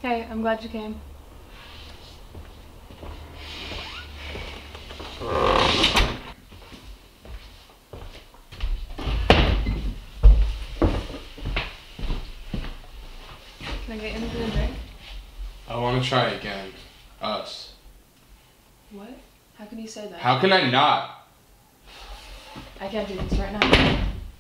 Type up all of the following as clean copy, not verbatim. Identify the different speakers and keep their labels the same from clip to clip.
Speaker 1: Hey, I'm glad you came. Can I get anything to drink?
Speaker 2: I want to try again. Us.
Speaker 1: What? How can you say that?
Speaker 2: How can I not?
Speaker 1: I can't do this right now.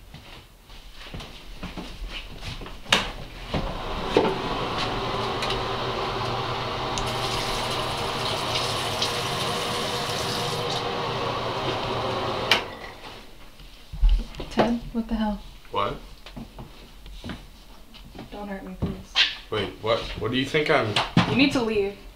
Speaker 1: Ted, what the hell?
Speaker 2: What?
Speaker 1: Don't hurt me, please.
Speaker 2: Wait, what? What do you think I'm...
Speaker 1: You need to leave.